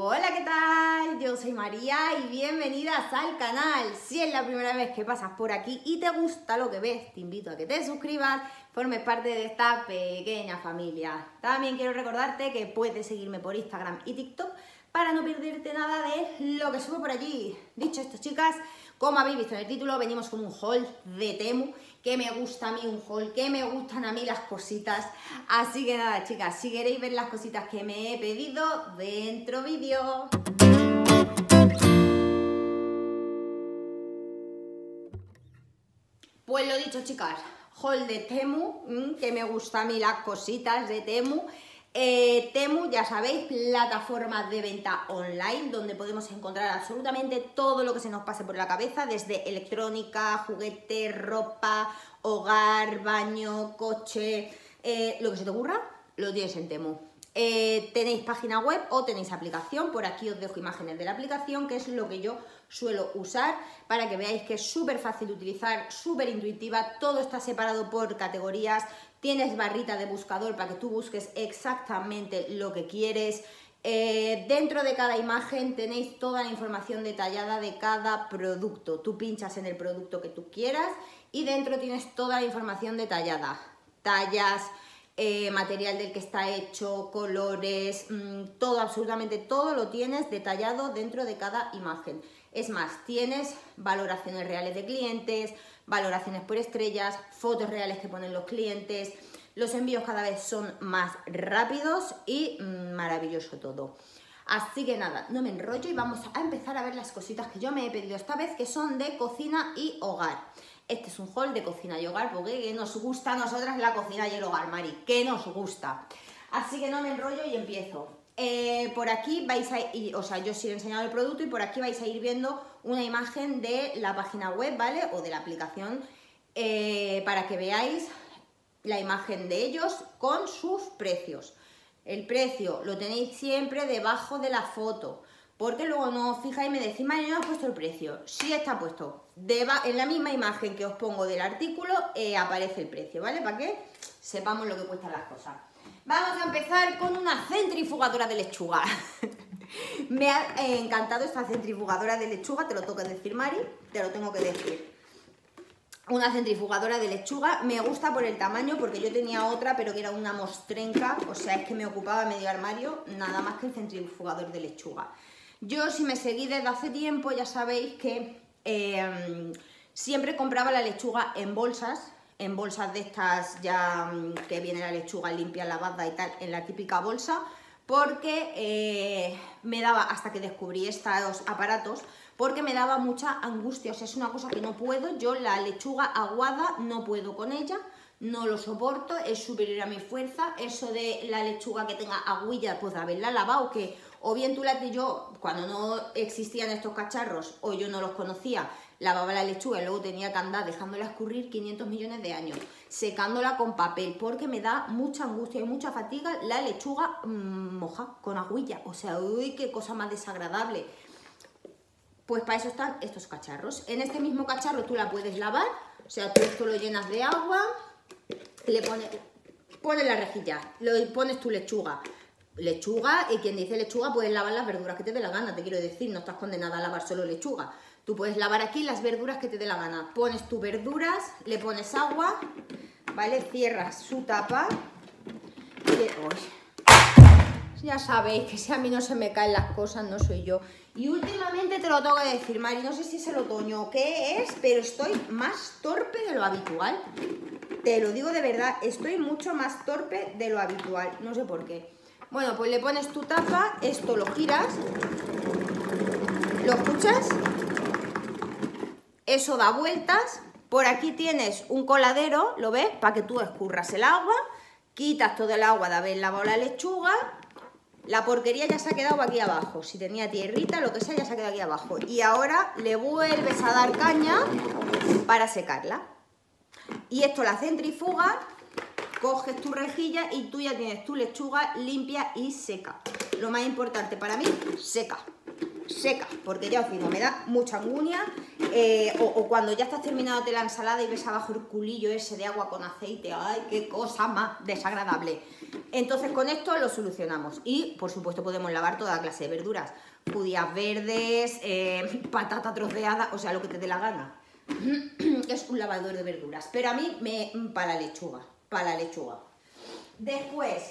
Hola, ¿qué tal? Yo soy María y bienvenidas al canal. Si es la primera vez que pasas por aquí y te gusta lo que ves, te invito a que te suscribas, formes parte de esta pequeña familia. También quiero recordarte que puedes seguirme por Instagram y TikTok para no perderte nada de lo que subo por allí. Dicho esto, chicas, como habéis visto en el título, venimos con un haul de Temu, que me gusta a mí un haul, que me gustan a mí las cositas. Así que nada, chicas, si queréis ver las cositas que me he pedido, dentro vídeo. Pues lo dicho, chicas, haul de Temu, que me gusta a mí las cositas de Temu. Temu, ya sabéis, plataforma de venta online donde podemos encontrar absolutamente todo lo que se nos pase por la cabeza, desde electrónica, juguete, ropa, hogar, baño, coche, lo que se te ocurra, lo tienes en Temu. Tenéis página web o tenéis aplicación. Por aquí os dejo imágenes de la aplicación, que es lo que yo suelo usar, para que veáis que es súper fácil de utilizar, súper intuitiva. Todo está separado por categorías. Tienes barrita de buscador para que tú busques exactamente lo que quieres. Dentro de cada imagen tenéis toda la información detallada de cada producto. Tú pinchas en el producto que tú quieras y dentro tienes toda la información detallada. Tallas, material del que está hecho, colores, todo, absolutamente todo lo tienes detallado dentro de cada imagen. Es más, tienes valoraciones reales de clientes, valoraciones por estrellas, fotos reales que ponen los clientes. Los envíos cada vez son más rápidos y maravilloso todo. Así que nada, no me enrollo y vamos a empezar a ver las cositas que yo me he pedido esta vez, que son de cocina y hogar. Este es un haul de cocina y hogar, porque nos gusta a nosotras la cocina y el hogar, Mari, que nos gusta. Así que no me enrollo y empiezo. Por aquí vais a ir, o sea, yo os he enseñado el producto y por aquí vais a ir viendo una imagen de la página web, ¿vale? O de la aplicación, para que veáis la imagen de ellos con sus precios. El precio lo tenéis siempre debajo de la foto, porque luego no os fijáis y me decís, María, no has puesto el precio. Sí está puesto. En la misma imagen que os pongo del artículo aparece el precio, ¿vale? Para que sepamos lo que cuestan las cosas. Vamos a empezar con una centrifugadora de lechuga. Me ha encantado esta centrifugadora de lechuga, te lo tengo que decir, Mari, te lo tengo que decir. Una centrifugadora de lechuga, me gusta por el tamaño, porque yo tenía otra, pero que era una mostrenca, o sea, es que me ocupaba medio armario, nada más que el centrifugador de lechuga. Yo, si me seguís desde hace tiempo, ya sabéis que siempre compraba la lechuga en bolsas de estas ya que viene la lechuga limpia, lavada y tal, en la típica bolsa, porque me daba, hasta que descubrí estos aparatos, porque me daba mucha angustia. O sea, es una cosa que no puedo, yo la lechuga aguada no puedo con ella, no lo soporto, es superior a mi fuerza. Eso de la lechuga que tenga agüilla, pues de haberla lavado, que o bien yo, cuando no existían estos cacharros o yo no los conocía, lavaba la lechuga y luego tenía que andar dejándola escurrir 500 millones de años, secándola con papel, porque me da mucha angustia y mucha fatiga la lechuga moja, con agüilla. O sea, uy, qué cosa más desagradable. Pues para eso están estos cacharros. En este mismo cacharro tú la puedes lavar, o sea, tú esto lo llenas de agua, le pones la rejilla, pones tu lechuga, y quien dice lechuga puedes lavar las verduras que te dé la gana, te quiero decir, no estás condenada a lavar solo lechuga. Tú puedes lavar aquí las verduras que te dé la gana. Pones tus verduras, le pones agua, ¿vale? Cierras su tapa. Ya sabéis que si a mí no se me caen las cosas, no soy yo. Y últimamente te lo tengo que decir, Mari, no sé si es el otoño o qué es, pero estoy más torpe de lo habitual. Te lo digo de verdad, estoy mucho más torpe de lo habitual. No sé por qué. Bueno, pues le pones tu tapa, esto lo giras, ¿lo escuchas? Eso da vueltas. Por aquí tienes un coladero, ¿lo ves? Para que tú escurras el agua, quitas todo el agua de haber lavado la lechuga. La porquería ya se ha quedado aquí abajo. Si tenía tierrita, lo que sea, ya se ha quedado aquí abajo. Y ahora le vuelves a dar caña para secarla. Y esto la centrifuga, coges tu rejilla y tú ya tienes tu lechuga limpia y seca. Lo más importante para mí, seca. seca, porque ya os digo, me da mucha angunia, o cuando ya estás terminándote la ensalada y ves abajo el culillo ese de agua con aceite, ¡ay, qué cosa más desagradable! Entonces con esto lo solucionamos y, por supuesto, podemos lavar toda clase de verduras, judías verdes, patata troceada, o sea, lo que te dé la gana. Es un lavador de verduras, pero a mí para la lechuga, Después,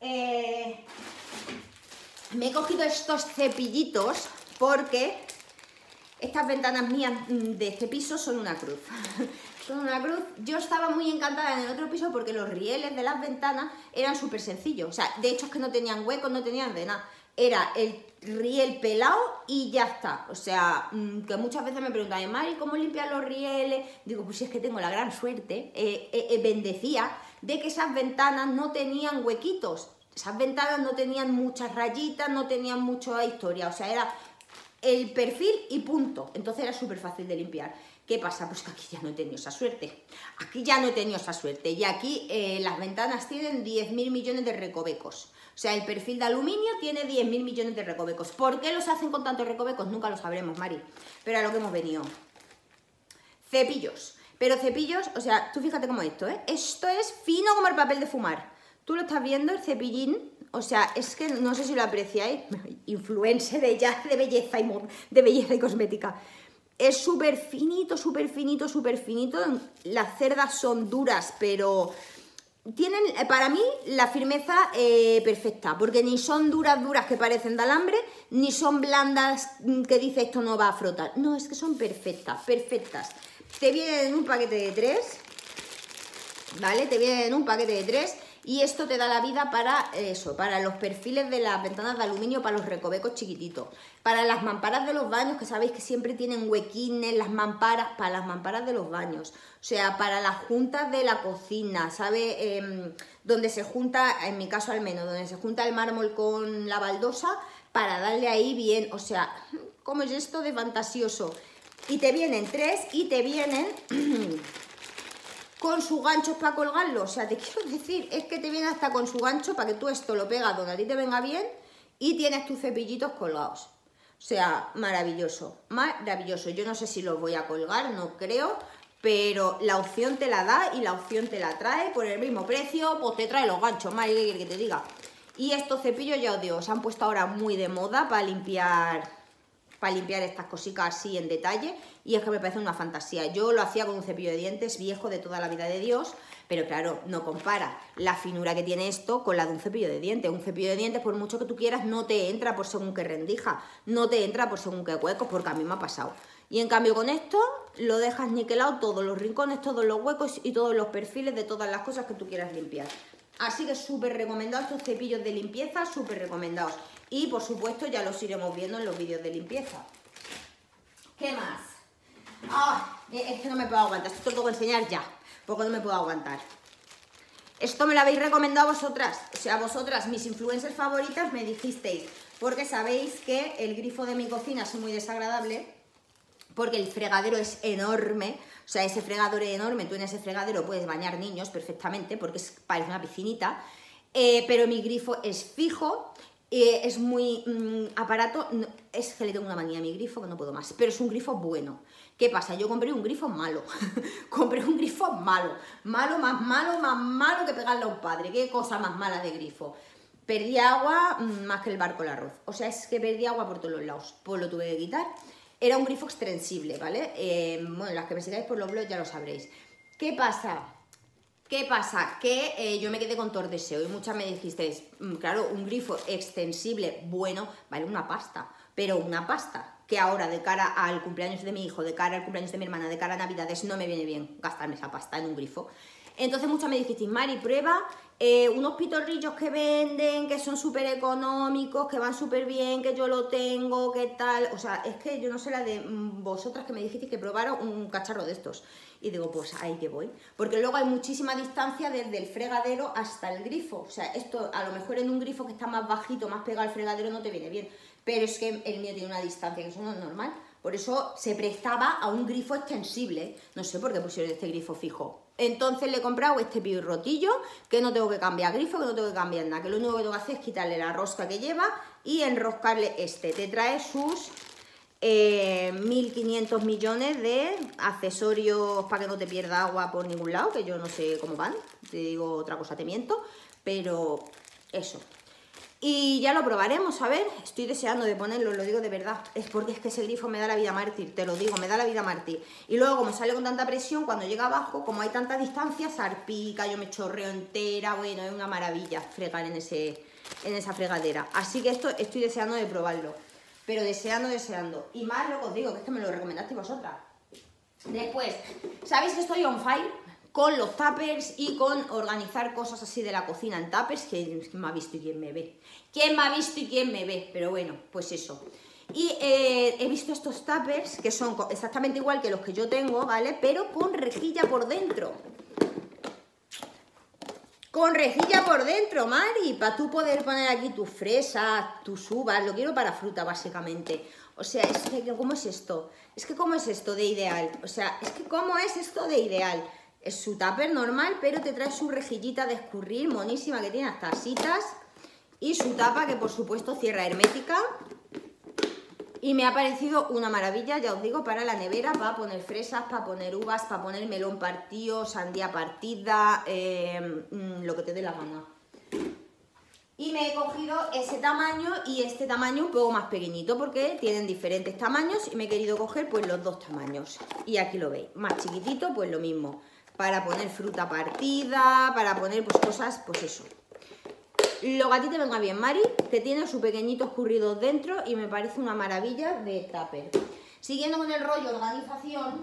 me he cogido estos cepillitos porque estas ventanas mías de este piso son una cruz. Son una cruz. Yo estaba muy encantada en el otro piso porque los rieles de las ventanas eran súper sencillos. O sea, de hecho es que no tenían huecos, no tenían de nada. Era el riel pelado y ya está. O sea, que muchas veces me preguntan, Mari, ¿cómo limpian los rieles? Digo, pues si es que tengo la gran suerte, bendecía, de que esas ventanas no tenían huequitos. Esas ventanas no tenían muchas rayitas, no tenían mucha historia. O sea, era el perfil y punto. Entonces era súper fácil de limpiar. ¿Qué pasa? Pues que aquí ya no he tenido esa suerte. Aquí ya no he tenido esa suerte. Y aquí las ventanas tienen 10.000 millones de recovecos. O sea, el perfil de aluminio tiene 10.000 millones de recovecos. ¿Por qué los hacen con tantos recovecos? Nunca lo sabremos, Mari. Pero a lo que hemos venido. Cepillos. Pero cepillos, o sea, tú fíjate cómo esto, ¿eh? Esto es fino como el papel de fumar. Tú lo estás viendo, el cepillín. O sea, es que no sé si lo apreciáis. Influencer de belleza y cosmética. Es súper finito, súper finito, súper finito. Las cerdas son duras, pero tienen, para mí, la firmeza perfecta. Porque ni son duras que parecen de alambre, ni son blandas que dice esto no va a frotar. No, es que son perfectas, perfectas. Te vienen en un paquete de 3, ¿vale? Te vienen en un paquete de 3. Y esto te da la vida para eso, para los perfiles de las ventanas de aluminio, para los recovecos chiquititos, para las mamparas de los baños, que sabéis que siempre tienen huequines, las mamparas, para las mamparas de los baños, o sea, para las juntas de la cocina, ¿sabes? Donde se junta, en mi caso al menos, donde se junta el mármol con la baldosa, para darle ahí bien, o sea, ¿cómo es esto de fantasioso? Y te vienen 3 y te vienen con sus ganchos para colgarlo. O sea, te quiero decir, es que te viene hasta con su gancho para que tú esto lo pegas donde a ti te venga bien y tienes tus cepillitos colgados. O sea, maravilloso, maravilloso. Yo no sé si los voy a colgar, no creo, pero la opción te la da y la opción te la trae por el mismo precio, pues te trae los ganchos, más que te diga. Y estos cepillos, ya os digo, se han puesto ahora muy de moda para limpiar estas cositas así en detalle, y es que me parece una fantasía. Yo lo hacía con un cepillo de dientes viejo de toda la vida de Dios, pero claro, no compara la finura que tiene esto con la de un cepillo de dientes. Un cepillo de dientes, por mucho que tú quieras, no te entra por según qué rendija, no te entra por según qué huecos, porque a mí me ha pasado. Y en cambio con esto lo dejas niquelado todos los rincones, todos los huecos y todos los perfiles de todas las cosas que tú quieras limpiar. Así que súper recomendados estos cepillos de limpieza, súper recomendados. Y por supuesto ya los iremos viendo en los vídeos de limpieza. ¿Qué más? Es que no me puedo aguantar, esto te lo tengo que enseñar ya, porque no me puedo aguantar. Esto me lo habéis recomendado vosotras, o sea, vosotras, mis influencers favoritas, me dijisteis, porque sabéis que el grifo de mi cocina es muy desagradable, porque el fregadero es enorme, o sea, ese fregadero es enorme, tú en ese fregadero puedes bañar niños perfectamente, porque parece una piscinita, pero mi grifo es fijo, es muy aparato, es que le tengo una manía a mi grifo que no puedo más, pero es un grifo bueno. ¿Qué pasa? Yo compré un grifo malo, compré un grifo malo, más malo que pegarle a un padre. ¿Qué cosa más mala de grifo? Perdí agua más que el barco el arroz, o sea, es que perdí agua por todos los lados, pues lo tuve que quitar. Era un grifo extensible, ¿vale? Bueno, las que me sigáis por los blogs ya lo sabréis. ¿Qué pasa? ¿Qué pasa? Que yo me quedé con todo el deseo y muchas me dijisteis, claro, un grifo extensible bueno vale una pasta, pero una pasta que ahora de cara al cumpleaños de mi hijo, de cara al cumpleaños de mi hermana, de cara a Navidades, no me viene bien gastarme esa pasta en un grifo. Entonces muchas me dijisteis, Mari, prueba unos pitorrillos que venden, que son súper económicos, que van súper bien, que yo lo tengo, que tal. O sea, es que yo no sé la de vosotras que me dijisteis que probara un cacharro de estos. Y digo, pues ahí que voy. Porque luego hay muchísima distancia desde el fregadero hasta el grifo. O sea, esto a lo mejor en un grifo que está más bajito, más pegado al fregadero, no te viene bien. Pero es que el mío tiene una distancia que eso no es normal. Por eso se prestaba a un grifo extensible. No sé por qué pusieron este grifo fijo. Entonces le he comprado este pirrotillo, que no tengo que cambiar grifo, que no tengo que cambiar nada. Que lo único que tengo que hacer es quitarle la rosca que lleva y enroscarle este. Te trae sus 1.500 millones de accesorios para que no te pierda agua por ningún lado, que yo no sé cómo van, te digo otra cosa, te miento, pero eso. Y ya lo probaremos, a ver, estoy deseando de ponerlo, lo digo de verdad, es porque es que ese grifo me da la vida mártir, te lo digo, me da la vida mártir. Y luego, como sale con tanta presión, cuando llega abajo, como hay tanta distancia, salpica, yo me chorreo entera, bueno, es una maravilla fregar en esa fregadera. Así que esto estoy deseando de probarlo, pero deseando. Y más lo que os digo, que es que me lo recomendasteis vosotras. Después, ¿sabéis que estoy on fire con los tuppers y con organizar cosas así de la cocina en tuppers? ¿Quién me ha visto y quién me ve? ¿Quién me ha visto y quién me ve? Pero bueno, pues eso. Y he visto estos tuppers que son exactamente igual que los que yo tengo, ¿vale? Pero con rejilla por dentro. Con rejilla por dentro, Mari, para tú poder poner aquí tus fresas, tus uvas, lo quiero para fruta básicamente. O sea, es que ¿cómo es esto? Es que ¿cómo es esto de ideal? O sea, es que ¿cómo es esto de ideal? Es su tupper normal, pero te trae su rejillita de escurrir, monísima, que tiene hasta tacitas. Y su tapa, que por supuesto cierra hermética. Y me ha parecido una maravilla, ya os digo, para la nevera, para poner fresas, para poner uvas, para poner melón partido, sandía partida, lo que te dé la gana. Y me he cogido ese tamaño y este tamaño un poco más pequeñito, porque tienen diferentes tamaños y me he querido coger pues los dos tamaños. Y aquí lo veis, más chiquitito, pues lo mismo, para poner fruta partida, para poner pues cosas, pues eso. Lo que a ti te venga bien, Mari, que tiene su pequeñito escurrido dentro y me parece una maravilla de tupper. Siguiendo con el rollo organización,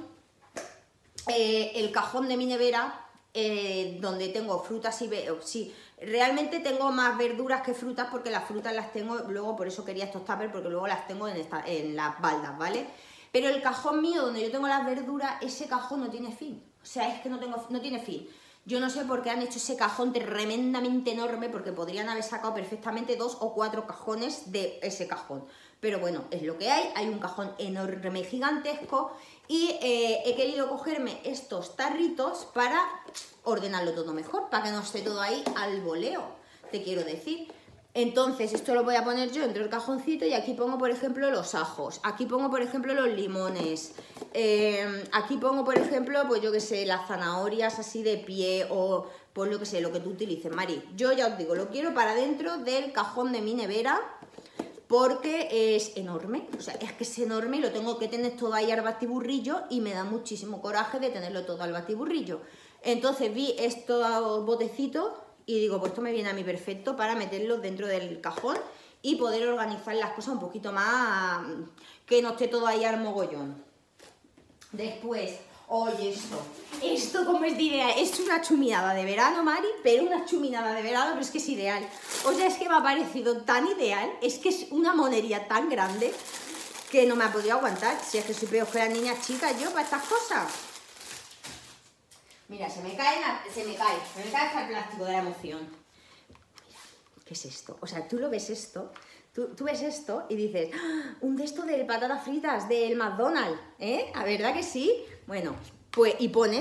el cajón de mi nevera, donde tengo frutas y sí, realmente tengo más verduras que frutas, porque las frutas las tengo, luego por eso quería estos tuppers, porque luego las tengo en las baldas, ¿vale? Pero el cajón mío, donde yo tengo las verduras, ese cajón no tiene fin. O sea, es que no tiene fin. Yo no sé por qué han hecho ese cajón tremendamente enorme, porque podrían haber sacado perfectamente 2 o 4 cajones de ese cajón. Pero bueno, es lo que hay un cajón enorme, gigantesco, y he querido cogerme estos tarritos para ordenarlo todo mejor, para que no esté todo ahí al voleo, te quiero decir. Entonces, esto lo voy a poner yo dentro del cajoncito y aquí pongo, por ejemplo, los ajos, aquí pongo, por ejemplo, los limones, aquí pongo, por ejemplo, pues yo que sé, las zanahorias así de pie o pues lo que sé, lo que tú utilices, Mari. Yo ya os digo, lo quiero para dentro del cajón de mi nevera porque es enorme, o sea, es que es enorme y lo tengo que tener todo ahí al batiburrillo y me da muchísimo coraje de tenerlo todo al batiburrillo. Entonces vi estos botecitos y digo, pues esto me viene a mí perfecto para meterlos dentro del cajón y poder organizar las cosas un poquito más, que no esté todo ahí al mogollón. Después, oye, esto como es de ideal, es una chuminada de verano, Mari, pero una chuminada de verano, pero es que es ideal. O sea, es que me ha parecido tan ideal, es que es una monería tan grande que no me ha podido aguantar. Si es que soy peor que las niñas chicas yo para estas cosas. Mira, se me cae hasta el plástico de la emoción. Mira, ¿qué es esto? O sea, tú lo ves esto, tú ves esto y dices, ¡ah! Un de estos de patatas fritas del McDonald's, ¿eh? ¿A verdad que sí? Bueno, pues, y pone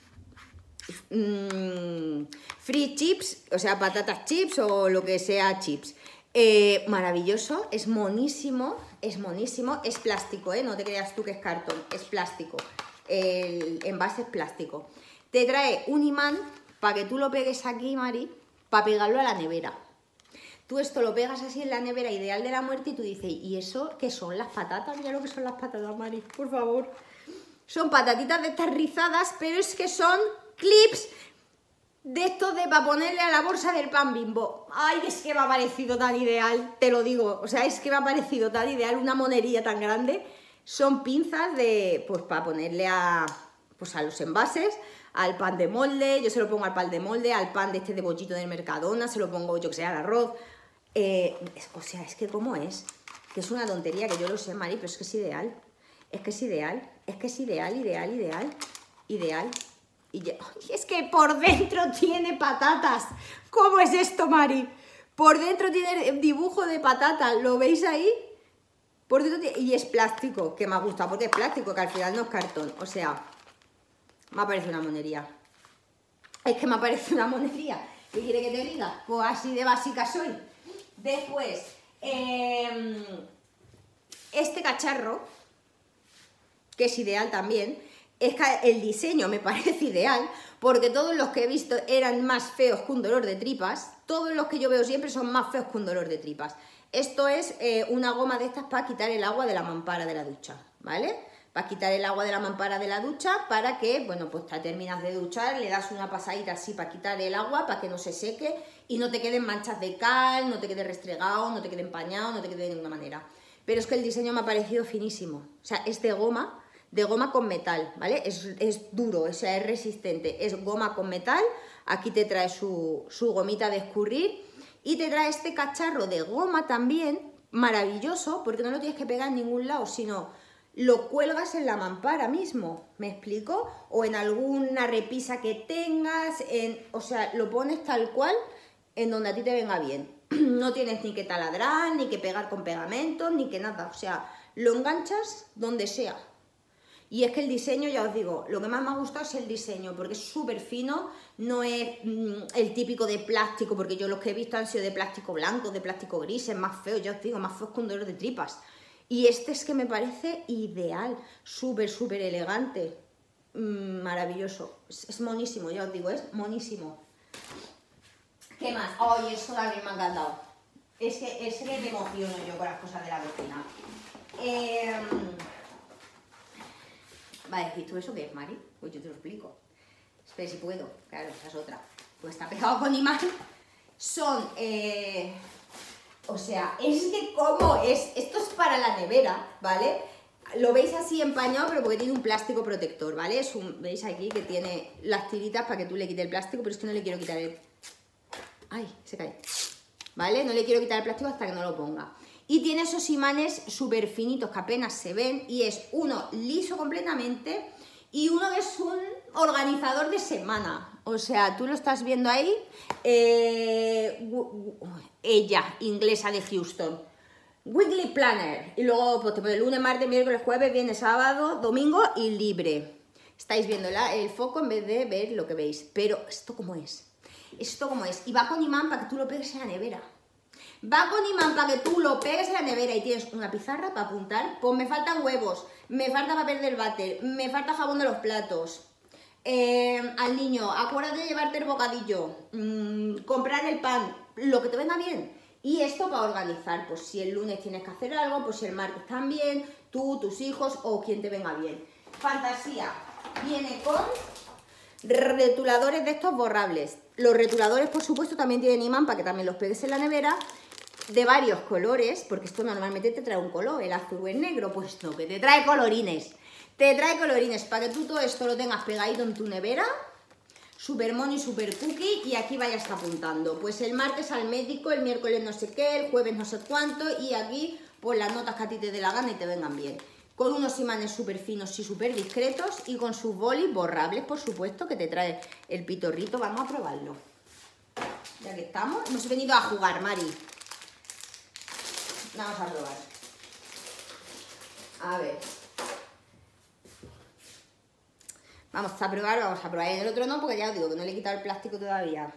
free chips, o sea, patatas chips o lo que sea chips. Maravilloso, es monísimo, es plástico, ¿eh? No te creas tú que es cartón, es plástico. El envase es plástico. Te trae un imán para que tú lo pegues aquí, Mari, para pegarlo a la nevera. Tú esto lo pegas así en la nevera ideal de la muerte y tú dices, ¿y eso qué son? ¿Las patatas? Mira lo que son las patatas, Mari, por favor. Son patatitas de estas rizadas, pero es que son clips de estos de para ponerle a la bolsa del pan Bimbo. Ay, es que me ha parecido tan ideal, te lo digo. O sea, es que me ha parecido tan ideal, una monería tan grande. Son pinzas de, pues para ponerle a los envases, al pan de molde, yo se lo pongo al pan de molde, al pan de este de bollito del Mercadona, se lo pongo, yo que sé, al arroz. O sea, es que ¿cómo es? Que es una tontería, que yo lo sé, Mari, pero es que es ideal. Es que es ideal, ideal. Y es que por dentro tiene patatas. ¿Cómo es esto, Mari? Por dentro tiene dibujo de patatas, ¿lo veis ahí? Por dentro y es plástico, que me ha gustado porque es plástico, que al final no es cartón. O sea, me ha parecido una monería. Es que me ha parecido una monería. ¿Qué quiere que te diga? Pues así de básica soy. Después, este cacharro, que es ideal también, es que el diseño me parece ideal, porque todos los que he visto eran más feos que un dolor de tripas, todos los que yo veo siempre son más feos que un dolor de tripas. Esto es una goma de estas para quitar el agua de la mampara de la ducha, ¿vale? Para quitar el agua de la mampara de la ducha, para que, bueno, pues te terminas de duchar, le das una pasadita así para quitar el agua, para que no se seque y no te queden manchas de cal, no te quede restregado, no te quede empañado, no te quede de ninguna manera. Pero es que el diseño me ha parecido finísimo, o sea, es de goma con metal, ¿vale? Es duro, o sea, es resistente, es goma con metal, aquí te trae su gomita de escurrir y te trae este cacharro de goma también, maravilloso, porque no lo tienes que pegar en ningún lado, sino lo cuelgas en la mampara mismo, ¿me explico? O en alguna repisa que tengas, o sea, lo pones tal cual en donde a ti te venga bien. No tienes ni que taladrar, ni que pegar con pegamento, ni que nada, o sea, lo enganchas donde sea. Y es que el diseño, ya os digo, lo que más me ha gustado es el diseño, porque es súper fino, no es el típico de plástico, porque yo los que he visto han sido de plástico blanco, de plástico gris, es más feo, ya os digo, más feo que un dolor de tripas. Y este es que me parece ideal, súper, súper elegante, maravilloso, es monísimo, ya os digo, es monísimo. ¿Qué más? Ay, eso también me ha encantado. Es que me emociono yo con las cosas de la cocina. Vale, ¿y tú eso qué es, Mari? Pues yo te lo explico. Espera si puedo, claro, esa es otra. Pues está pegado con imán. Son, o sea, es que como es, esto es para la nevera, ¿vale? Lo veis así empañado, pero porque tiene un plástico protector, ¿vale? Veis aquí que tiene las tiritas para que tú le quites el plástico, pero es que no le quiero quitar el... ¡Ay! Se cae. ¿Vale? No le quiero quitar el plástico hasta que no lo ponga. Y tiene esos imanes súper finitos que apenas se ven y es uno liso completamente y uno que es un organizador de semana. O sea, tú lo estás viendo ahí, ella, inglesa de Houston, Weekly Planner. Y luego pues, te pone lunes, martes, miércoles, jueves, viernes, sábado, domingo y libre. Estáis viendo el foco en vez de ver lo que veis. Pero ¿esto cómo es? Esto cómo es. Y va con imán para que tú lo pegues en la nevera. Va con imán para que tú lo pegues en la nevera y tienes una pizarra para apuntar. Pues me faltan huevos, me falta papel del váter, me falta jabón de los platos. Al niño, acuérdate de llevarte el bocadillo, comprar el pan, lo que te venga bien. Y esto para organizar, pues si el lunes tienes que hacer algo, pues si el martes también, tú, tus hijos o quien te venga bien. Fantasía, viene con retuladores de estos borrables. Los retuladores, por supuesto, también tienen imán para que también los pegues en la nevera, de varios colores, porque esto normalmente te trae un color, el azul o el negro, pues no, que te trae colorines. Te trae colorines para que tú todo esto lo tengas pegadito en tu nevera, súper mono y súper cookie, y aquí vayas apuntando. Pues el martes al médico, el miércoles no sé qué, el jueves no sé cuánto, y aquí pues las notas que a ti te dé la gana y te vengan bien. Con unos imanes súper finos y súper discretos, y con sus bolis borrables, por supuesto, que te trae el pitorrito. Vamos a probarlo. Ya que estamos, hemos venido a jugar, Mari. Vamos a probar. A ver. Vamos a probar. En el otro no, porque ya os digo que no le he quitado el plástico todavía.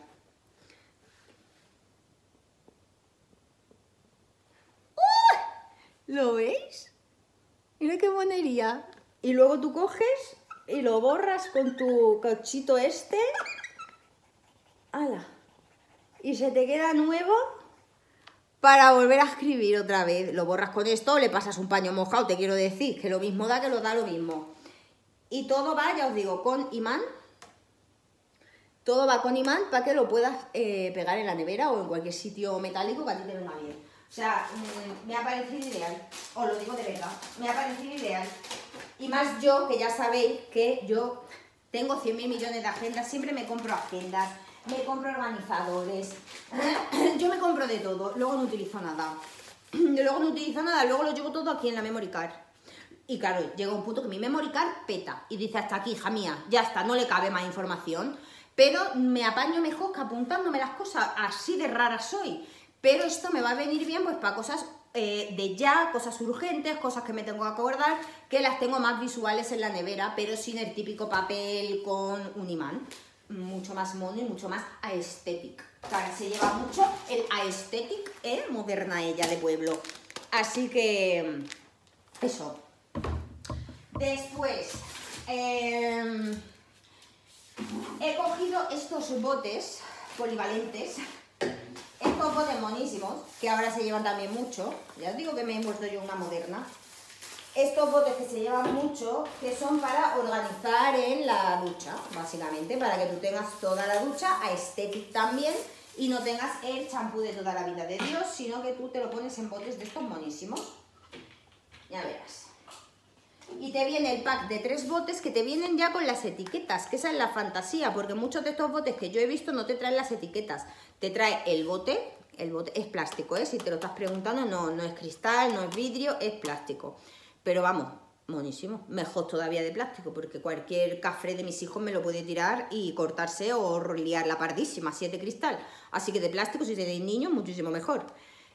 ¿Lo veis? Mira qué monería. Y luego tú coges y lo borras con tu cauchito este. ¡Hala! Y se te queda nuevo para volver a escribir otra vez. Lo borras con esto, le pasas un paño mojado, te quiero decir, que lo mismo da que lo da lo mismo. Y todo va, ya os digo, con imán. Todo va con imán para que lo puedas pegar en la nevera o en cualquier sitio metálico que a ti te venga bien. O sea, me ha parecido ideal. Os lo digo de verdad, me ha parecido ideal. Y más yo, que ya sabéis que yo tengo 100.000 millones de agendas, siempre me compro agendas, me compro organizadores, yo me compro de todo, luego no utilizo nada. Luego lo llevo todo aquí en la memory card. Y claro, llega un punto que mi memory card peta y dice hasta aquí, hija mía, ya está, no le cabe más información. Pero me apaño mejor que apuntándome las cosas, así de rara soy. Pero esto me va a venir bien pues para cosas de ya, cosas urgentes, cosas que me tengo que acordar, que las tengo más visuales en la nevera, pero sin el típico papel con un imán. Mucho más mono y mucho más aesthetic. Claro, se lleva mucho el aesthetic, moderna ella de pueblo. Así que, eso. Después, he cogido estos botes polivalentes, estos botes monísimos, que ahora se llevan también mucho. Ya os digo que me he puesto yo una moderna. Estos botes que se llevan mucho, que son para organizar en la ducha, básicamente, para que tú tengas toda la ducha, aesthetic también, y no tengas el champú de toda la vida de Dios, sino que tú te lo pones en botes de estos monísimos. Ya verás. Y te viene el pack de 3 botes que te vienen ya con las etiquetas, que esa es la fantasía, porque muchos de estos botes que yo he visto no te traen las etiquetas. Te trae el bote es plástico, ¿eh? Si te lo estás preguntando, no es cristal, no es vidrio, es plástico. Pero vamos, monísimo, mejor todavía de plástico, porque cualquier cafre de mis hijos me lo puede tirar y cortarse o liar la pardísima, si es de cristal. Así que de plástico, si tenéis niños, muchísimo mejor.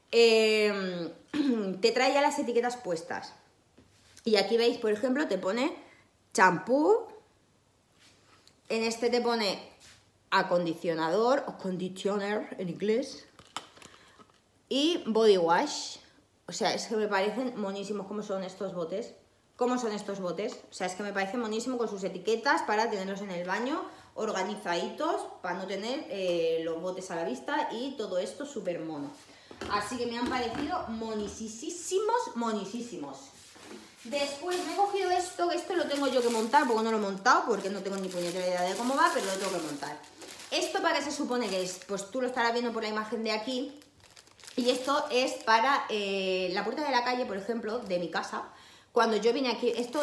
Te trae ya las etiquetas puestas. Y aquí veis, por ejemplo, te pone champú, en este te pone acondicionador, o conditioner en inglés, y body wash. O sea, es que me parecen monísimos cómo son estos botes. ¿Cómo son estos botes? O sea, es que me parecen monísimos con sus etiquetas para tenerlos en el baño, organizaditos, para no tener los botes a la vista y todo esto súper mono. Así que me han parecido monisísimos, monisísimos. Después me he cogido esto, que esto lo tengo yo que montar, porque no lo he montado, porque no tengo ni puñetera idea de cómo va, pero lo tengo que montar. ¿Esto para qué se supone que es? Pues tú lo estarás viendo por la imagen de aquí. Y esto es para la puerta de la calle, por ejemplo, de mi casa. Cuando yo vine aquí, esto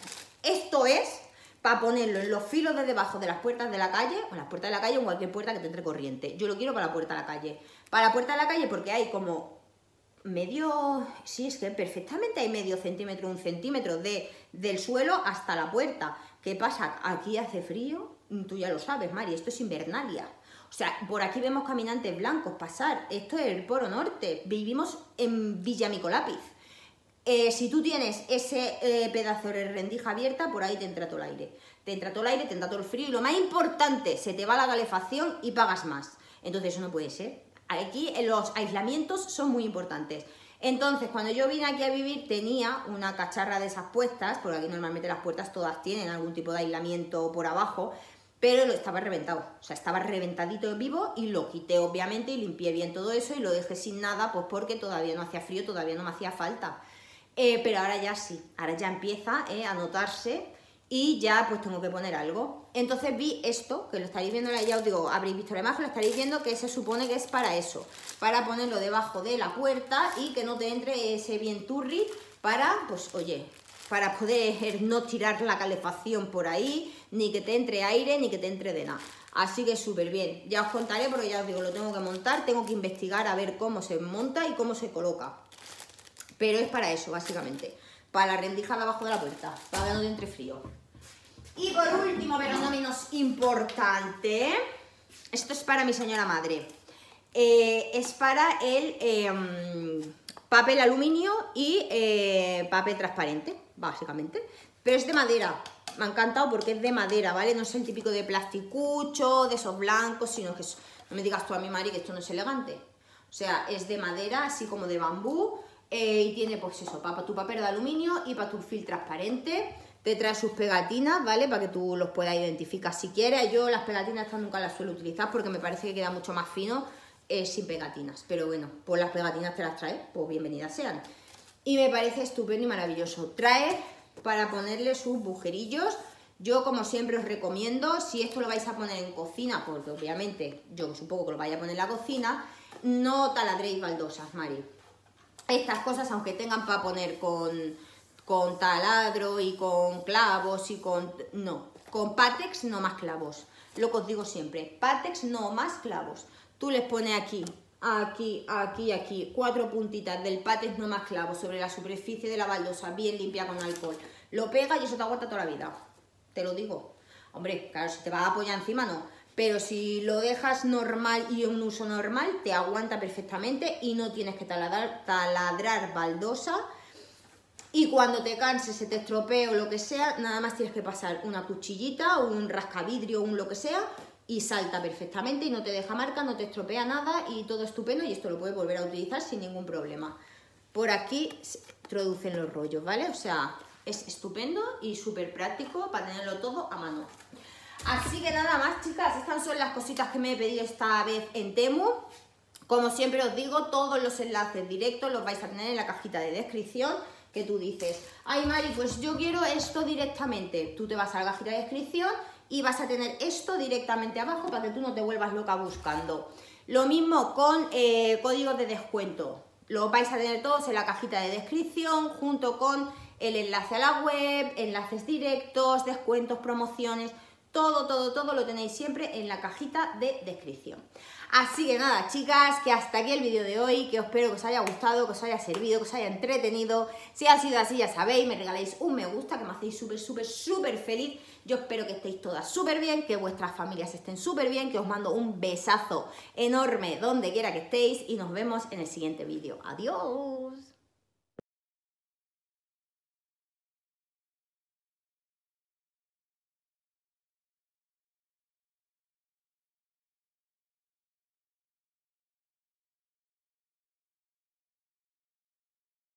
es para ponerlo en los filos de debajo de las puertas de la calle, o las puertas de la calle, o en cualquier puerta que te entre corriente. Yo lo quiero para la puerta de la calle. Para la puerta de la calle porque hay como medio, sí, es que perfectamente hay medio centímetro, 1 centímetro del suelo hasta la puerta. ¿Qué pasa? Aquí hace frío, tú ya lo sabes, Mari, esto es Invernalia. O sea, por aquí vemos caminantes blancos pasar. Esto es el Polo Norte. Vivimos en Villa Micolápiz. Si tú tienes ese pedazo de rendija abierta, por ahí te entra todo el aire. Te entra todo el aire, te entra todo el frío y lo más importante, se te va la calefacción y pagas más. Entonces eso no puede ser. Aquí los aislamientos son muy importantes. Entonces, cuando yo vine aquí a vivir, tenía una cacharra de esas puestas, porque aquí normalmente las puertas todas tienen algún tipo de aislamiento por abajo, pero estaba reventado, o sea, estaba reventadito vivo y lo quité obviamente y limpié bien todo eso y lo dejé sin nada, pues porque todavía no hacía frío, todavía no me hacía falta. Pero ahora ya sí, ahora ya empieza a notarse y ya pues tengo que poner algo. Entonces vi esto, que lo estaréis viendo, ya os digo, habréis visto la imagen, lo estaréis viendo, que se supone que es para eso, para ponerlo debajo de la puerta y que no te entre ese vienturri para, pues oye, para poder no tirar la calefacción por ahí, ni que te entre aire, ni que te entre de nada. Así que súper bien. Ya os contaré porque ya os digo, lo tengo que montar, tengo que investigar a ver cómo se monta y cómo se coloca. Pero es para eso, básicamente. Para la rendija de abajo de la puerta, para que no te entre frío. Y por último, pero no menos importante, esto es para mi señora madre. Es para el papel aluminio y papel transparente, básicamente. Pero es de madera. Me ha encantado porque es de madera, ¿vale? No es el típico de plasticucho, de esos blancos, sino que es, no me digas tú a mi Mari que esto no es elegante. O sea, es de madera, así como de bambú, y tiene pues eso, para tu papel de aluminio y para tu film transparente. Te trae sus pegatinas, ¿vale? Para que tú los puedas identificar si quieres. Yo las pegatinas estas nunca las suelo utilizar porque me parece que queda mucho más fino sin pegatinas. Pero bueno, pues las pegatinas te las trae, pues bienvenidas sean. Y me parece estupendo y maravilloso. Trae para ponerle sus agujerillos. Yo, como siempre, os recomiendo, si esto lo vais a poner en cocina, porque obviamente yo supongo que lo vais a poner en la cocina, no taladréis baldosas, Mari. Estas cosas, aunque tengan para poner con taladro y con clavos y con... No, con Patex no más clavos. Lo que os digo siempre, Patex no más clavos. Tú les pones aquí, aquí, aquí, aquí, 4 puntitas del Patex no más clavos sobre la superficie de la baldosa, bien limpia con alcohol. Lo pega y eso te aguanta toda la vida. Te lo digo. Hombre, claro, si te vas a apoyar encima no. Pero si lo dejas normal y en un uso normal, te aguanta perfectamente y no tienes que taladrar baldosa. Y cuando te canses, se te estropee o lo que sea, nada más tienes que pasar una cuchillita o un rascavidrio o un lo que sea y salta perfectamente y no te deja marca, no te estropea nada y todo estupendo y esto lo puedes volver a utilizar sin ningún problema. Por aquí introducen los rollos, ¿vale? O sea, es estupendo y súper práctico para tenerlo todo a mano. Así que nada más, chicas, estas son las cositas que me he pedido esta vez en Temu. Como siempre os digo, todos los enlaces directos los vais a tener en la cajita de descripción, que tú dices, ay Mari, pues yo quiero esto directamente. Tú te vas a la cajita de descripción y vas a tener esto directamente abajo para que tú no te vuelvas loca buscando. Lo mismo con códigos de descuento. Los vais a tener todos en la cajita de descripción, junto con el enlace a la web, enlaces directos, descuentos, promociones. Todo lo tenéis siempre en la cajita de descripción. Así que nada, chicas, que hasta aquí el vídeo de hoy, que os espero que os haya gustado, que os haya servido, que os haya entretenido. Si ha sido así, ya sabéis, me regaláis un me gusta, que me hacéis súper feliz. Yo espero que estéis todas súper bien, que vuestras familias estén súper bien, que os mando un besazo enorme donde quiera que estéis y nos vemos en el siguiente vídeo. ¡Adiós!